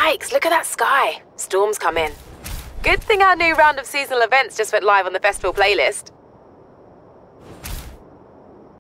Yikes, look at that sky. Storm's coming. Good thing our new round of seasonal events just went live on the festival playlist.